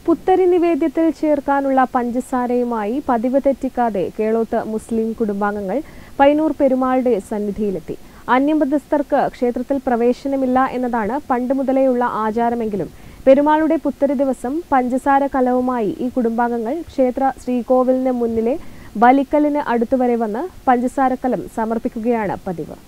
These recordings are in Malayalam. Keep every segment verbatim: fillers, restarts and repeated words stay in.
പുത്തരി നിവേദ്യത്തിൽ ചേർക്കാനുള്ള പഞ്ചസാരയുമായി പതിവ് തെറ്റിക്കാതെ കേളോത്ത് മുസ്ലിം കുടുംബാംഗങ്ങൾ പയ്യന്നൂർ പെരുമാളുടെ സന്നിധിയിലെത്തി. അന്യമതസ്ഥർക്ക് ക്ഷേത്രത്തിൽ പ്രവേശനമില്ല എന്നതാണ് പണ്ട് മുതലേയുള്ള ആചാരമെങ്കിലും പെരുമാളുടെ പുത്തരി ദിവസം പഞ്ചസാര കലവുമായി ഈ കുടുംബാംഗങ്ങൾ ക്ഷേത്ര ശ്രീകോവിലിന് മുന്നിലെ ബലിക്കലിന് അടുത്തുവരെ വന്ന് പഞ്ചസാരക്കലം സമർപ്പിക്കുകയാണ് പതിവ്.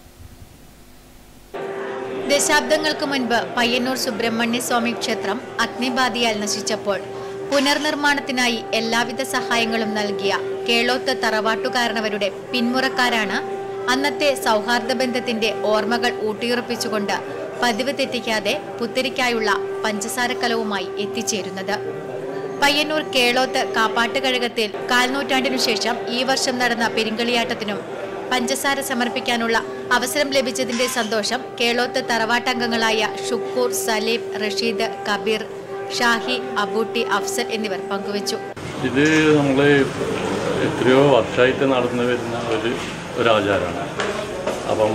ദശാബ്ദങ്ങൾക്ക് മുൻപ് പയ്യന്നൂർ സുബ്രഹ്മണ്യ സ്വാമി ക്ഷേത്രം അഗ്നിബാധയാൽ നശിച്ചപ്പോൾ പുനർനിർമ്മാണത്തിനായി എല്ലാവിധ സഹായങ്ങളും നൽകിയ കേളോത്ത് തറവാട്ടുകാരനവരുടെ പിന്മുറക്കാരാണ് അന്നത്തെ സൗഹാർദ്ദ ബന്ധത്തിന്റെ ഓർമ്മകൾ ഊട്ടിയുറപ്പിച്ചുകൊണ്ട് പതിവ് തെറ്റിക്കാതെ പുത്തരിക്കായുള്ള പഞ്ചസാരക്കലവുമായി എത്തിച്ചേരുന്നത്. പയ്യന്നൂർ കേളോത്ത് കാപ്പാട്ടുകഴകത്തിൽ കാൽനൂറ്റാണ്ടിനു ശേഷം ഈ വർഷം നടന്ന പെരിങ്കളിയാട്ടത്തിനും പഞ്ചസാര സമർപ്പിക്കാനുള്ള അവസരം ലഭിച്ചതിന്റെ സന്തോഷം കേളോത്ത് തറവാട്ടംഗങ്ങളായ ഷുക്കൂർ, സലീം, റഷീദ്, കബീർ, ഷാഹി, അബൂട്ടി, അഫ്സൽ എന്നിവർ പങ്കുവച്ചു. ഇത് നമ്മൾ എത്രയോ വർഷമായിട്ട് നടന്നു വരുന്ന ഒരു ഒരു ആചാരമാണ്. അപ്പം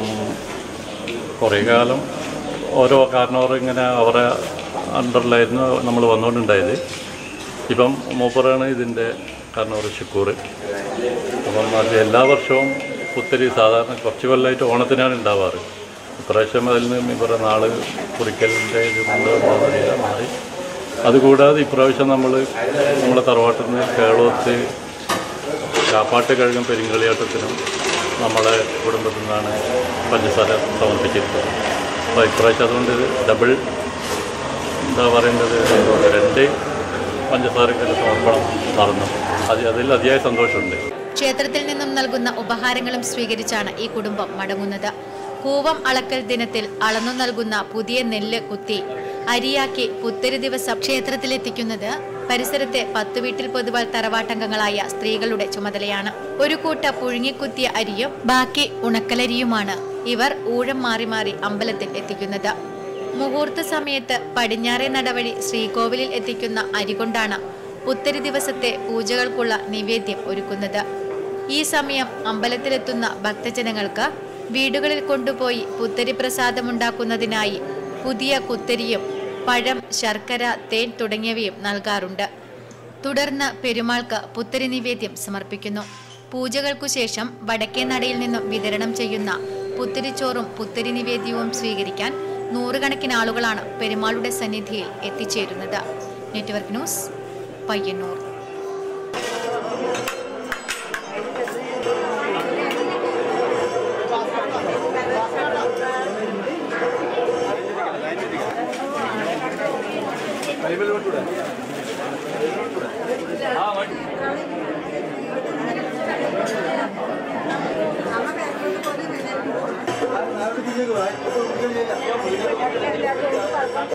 കുറേ കാലം ഓരോ കാരണവർ ഇങ്ങനെ അവരെ അണ്ടറിലായിരുന്നു നമ്മൾ വന്നുകൊണ്ടുണ്ടായത്. ഇപ്പം മൂപ്പറാണ് ഇതിൻ്റെ കാരണവർ ഷുക്കൂർ. അപ്പം അത് എല്ലാ വർഷവും പുത്തരി സാധാരണ കുറച്ച് കൊല്ലമായിട്ട് ഓണത്തിനാണ് ഉണ്ടാവാറ്. ഇപ്രാവശ്യം അതിൽ നിന്ന് ഇവരുടെ നാള് കുറിക്കലിൻ്റെ ഇത് കൊണ്ടുവന്നറിയില്ല മാറി. അതുകൂടാതെ ഇപ്രാവശ്യം നമ്മൾ നമ്മളെ തറവാട്ടിൽ നിന്ന് കേളോത്ത് കാപ്പാട്ട് കഴുകും പെരിങ്കളിയാട്ടത്തിനും നമ്മളെ കുടുംബത്തിൽ നിന്നാണ് പഞ്ചസാര സമർപ്പിച്ചിരിക്കുന്നത്. അപ്പോൾ ഇപ്രാവശ്യം അതുകൊണ്ട് ഡബിൾ എന്താ പറയേണ്ടത് രണ്ട് പഞ്ചസാരക്ക് സമർപ്പണം നടന്നു. അത് അതിൽ അതിയായ സന്തോഷമുണ്ട്. ക്ഷേത്രത്തിൽ നിന്നും നൽകുന്ന ഉപഹാരങ്ങളും സ്വീകരിച്ചാണ് ഈ കുടുംബം മടങ്ങുന്നത്. കൂവം അളക്കൽ ദിനത്തിൽ അളന്നു നൽകുന്ന പുതിയ നെല്ല് കുത്തി അരിയാക്കി പുത്തരി ദിവസം ക്ഷേത്രത്തിലെത്തിക്കുന്നത് പരിസരത്തെ പത്തു വീട്ടിൽ പൊതുവാൾ തറവാട്ടംഗങ്ങളായ സ്ത്രീകളുടെ ചുമതലയാണ്. ഒരു കൂട്ട പുഴുങ്ങിക്കുത്തിയ അരിയും ബാക്കി ഉണക്കലരിയുമാണ് ഇവർ ഊഴം മാറി മാറി അമ്പലത്തിൽ എത്തിക്കുന്നത്. മുഹൂർത്ത സമയത്ത് പടിഞ്ഞാറേ നടവഴി ശ്രീകോവിലിൽ എത്തിക്കുന്ന അരി കൊണ്ടാണ് പുത്തരി ദിവസത്തെ പൂജകൾക്കുള്ള നിവേദ്യം ഒരുക്കുന്നത്. ഈ സമയം അമ്പലത്തിലെത്തുന്ന ഭക്തജനങ്ങൾക്ക് വീടുകളിൽ കൊണ്ടുപോയി പുത്തരി പ്രസാദമുണ്ടാക്കുന്നതിനായി പുതിയ കുത്തരിയും പഴം, ശർക്കര, തേൻ തുടങ്ങിയവയും നൽകാറുണ്ട്. തുടർന്ന് പെരുമാൾക്ക് പുത്തരി നിവേദ്യം സമർപ്പിക്കുന്നു. പൂജകൾക്കു ശേഷം വടക്കേ നടയിൽ നിന്നും വിതരണം ചെയ്യുന്ന പുത്തരിച്ചോറും പുത്തരി നിവേദ്യവും സ്വീകരിക്കാൻ നൂറുകണക്കിന് ആളുകളാണ് പെരുമാളുടെ സന്നിധിയിൽ എത്തിച്ചേരുന്നത്. Network news, Payyanur. ആ